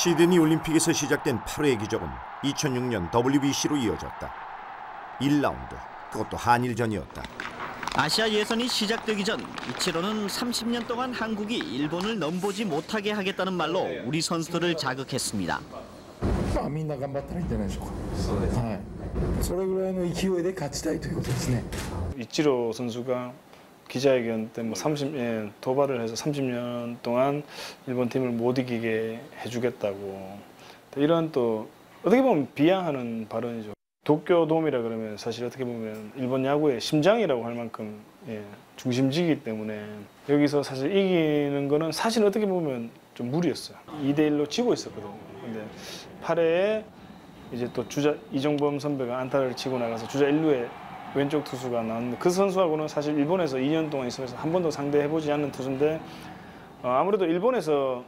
시드니 올림픽에서 시작된 8회의 기적은 2006년 WBC로 이어졌다. 1라운드, 그것도 한일전이었다. 아시아 예선이 시작되기 전 이치로는 30년 동안 한국이 일본을 넘보지 못하게 하겠다는 말로 우리 선수들을 자극했습니다. みんな頑張ったらいいんじゃないでしょうか。はい。それぐらいの勢いで勝ちたいということですね。 이치로 선수가 기자회견 때 도발을 해서 30년 동안 일본 팀을 못 이기게 해주겠다고, 이런 또 어떻게 보면 비하하는 발언이죠. 도쿄돔이라 그러면 사실 어떻게 보면 일본 야구의 심장이라고 할 만큼 중심지이기 때문에 여기서 사실 이기는 거는 사실 어떻게 보면 좀 무리였어요. 2대1로 지고 있었거든요. 근데 8회에 이제 또 주자 이정범 선배가 안타를 치고 나가서 주자 1루에 왼쪽 투수가 나왔는데, 그 선수하고는 사실 일본에서 2년 동안 있으면서 한 번도 상대해보지 않는 투수인데, 아무래도 일본에서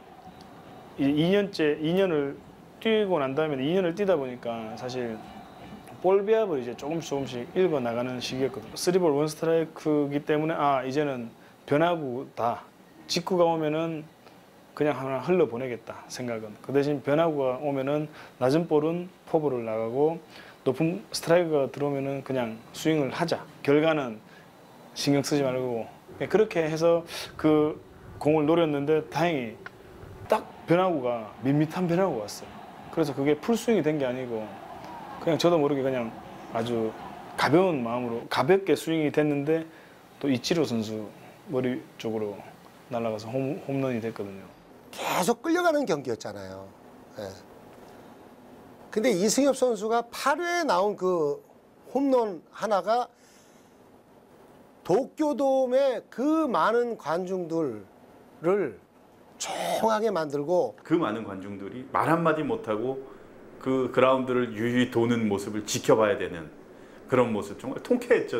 2년을 뛰고 난 다음에 2년을 뛰다 보니까 사실 볼 배합을 이제 조금씩 읽어 나가는 시기였거든요. 3볼 1스트라이크이기 때문에 이제는 변화구다. 직구가 오면은 그냥 하나 흘러보내겠다 생각은. 그 대신 변화구가 오면은 낮은 볼은 포볼을 나가고 높은 스트라이크가 들어오면은 그냥 스윙을 하자. 결과는 신경 쓰지 말고. 그렇게 해서 그 공을 노렸는데 다행히 딱 변화구가 밋밋한 변화구가 왔어요. 그래서 그게 풀스윙이 된 게 아니고 그냥 저도 모르게 그냥 아주 가벼운 마음으로 가볍게 스윙이 됐는데 또 이치로 선수 머리 쪽으로 날아가서 홈런이 됐거든요. 계속 끌려가는 경기였잖아요. 네. 근데 이승엽 선수가 8회에 나온 그 홈런 하나가 도쿄돔의 그 많은 관중들을 조용하게 만들고, 그 많은 관중들이 말 한마디 못하고 그 그라운드를 유유히 도는 모습을 지켜봐야 되는 그런 모습, 정말 통쾌했죠.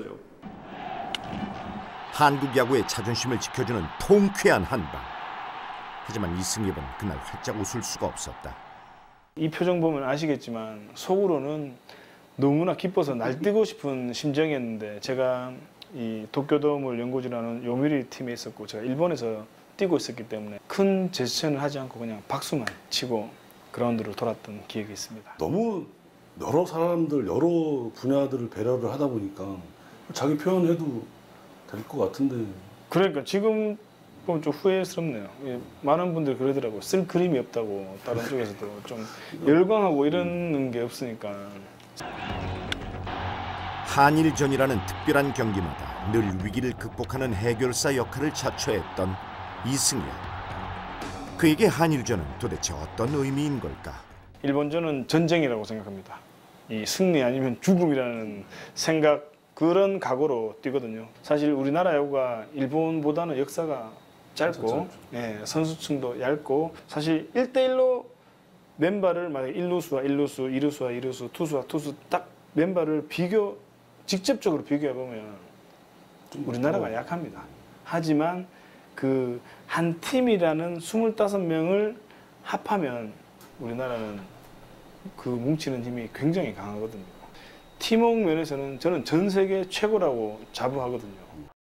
한국 야구의 자존심을 지켜주는 통쾌한 한방. 하지만 이승엽은 그날 활짝 웃을 수가 없었다. 이 표정 보면 아시겠지만 속으로는 너무나 기뻐서 날뛰고 싶은 심정이었는데, 제가 이 도쿄돔을 연고지라는 요미우리 팀에 있었고 제가 일본에서 뛰고 있었기 때문에 큰 제스처는 하지 않고 그냥 박수만 치고 그라운드로 돌았던 기억이 있습니다. 너무 여러 사람들, 여러 분야들을 배려를 하다 보니까 자기 표현해도 될 것 같은데. 그러니까 지금 보면 좀 후회스럽네요. 많은 분들이 그러더라고요. 쓸 그림이 없다고. 다른 쪽에서도 좀 열광하고 이러는 게 없으니까. 한일전이라는 특별한 경기마다 늘 위기를 극복하는 해결사 역할을 자처했던 이승엽. 그에게 한일전은 도대체 어떤 의미인 걸까? 일본전은 전쟁이라고 생각합니다. 이 승리 아니면 죽음이라는 생각, 그런 각오로 뛰거든요. 사실 우리나라 야구가 일본보다는 역사가 짧고 선수층도 얇고, 사실 1대1로 멤버를 만약에 1루수와 1루수, 2루수와 2루수, 투수와 투수 딱 멤버를 직접적으로 비교해보면 우리나라가 약합니다. 하지만 그 한 팀이라는 25명을 합하면 우리나라는 그 뭉치는 힘이 굉장히 강하거든요. 팀워크 면에서는 저는 전 세계 최고라고 자부하거든요.